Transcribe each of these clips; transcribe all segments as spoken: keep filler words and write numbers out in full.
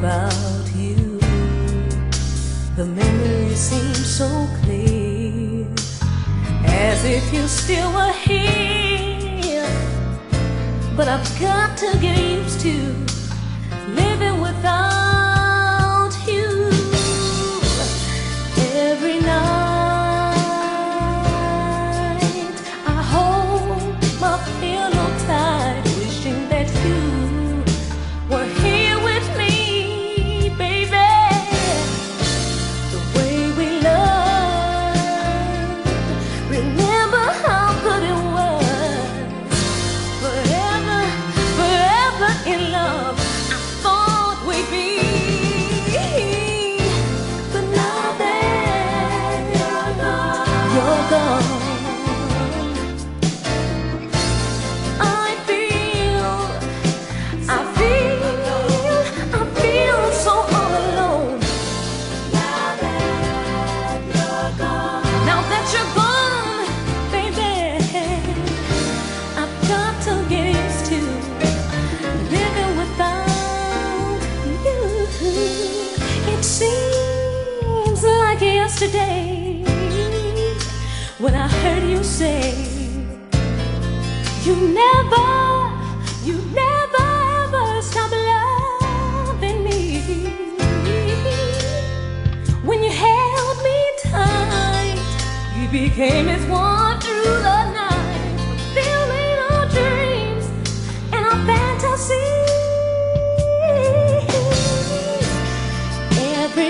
about you. The memory seems so clear, as if you still were here. But I've got to get used to living without you. Every night I hold my pillow tight, wishing that you were here with me, baby. The way we loved, remember how good it was. Forever, forever in love, I thought we'd be. But now that you're gone, you're gone, I feel, I feel, I feel so all alone. Now that you're gone, now that you're gone, baby, I've got to get used to living without you. It seems like yesterday when I heard you say you never, you never ever stop loving me. When you held me tight, you became as one through the night, fulfilling our dreams and our fantasies. Every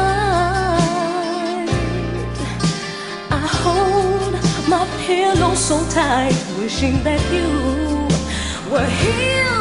night I hold my pillow so tight, wishing that you were here